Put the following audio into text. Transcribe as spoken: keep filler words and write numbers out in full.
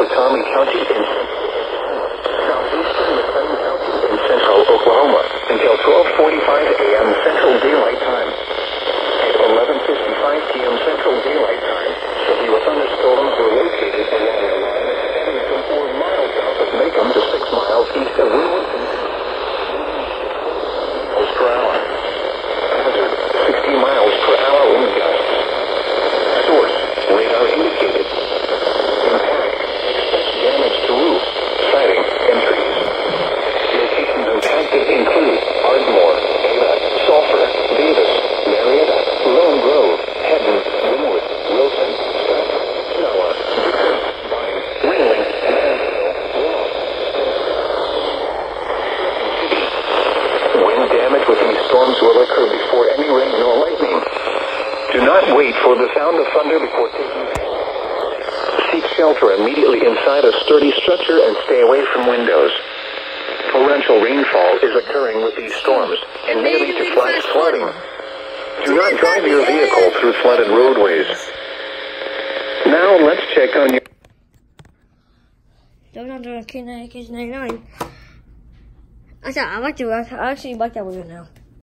Snohomish County in southeastern McLennan County in central Oklahoma until twelve forty-five a m Central Daylight Time. At eleven fifty-five p m Central Daylight Time, severe thunderstorms were located along the line extending from four miles south of Macomb to six miles east of Winwood miles per hour. Hazard, sixty miles per hour wind gusts. Source, radar indicated. Impact, expect damage to roof, siding, and trees. Locations impacted include Ardmore, Ada, Sulphur, Davis, Marietta, Lone Grove, Hedden, Winwood, Wilson, Stratford, Noah, Dixon, Vine, Ringling, Mansfield, Ross. Wind damage with these storms will occur before any rain or lightning. Do not wait for the sound of thunder before taking action. Seek shelter immediately inside a sturdy structure and stay away from windows. Torrential rainfall is occurring with these storms and may lead to flash flooding. Do not drive your vehicle through flooded roadways. Now let's check on your... Don't know, K nine, K nine. I actually, I actually like that one now.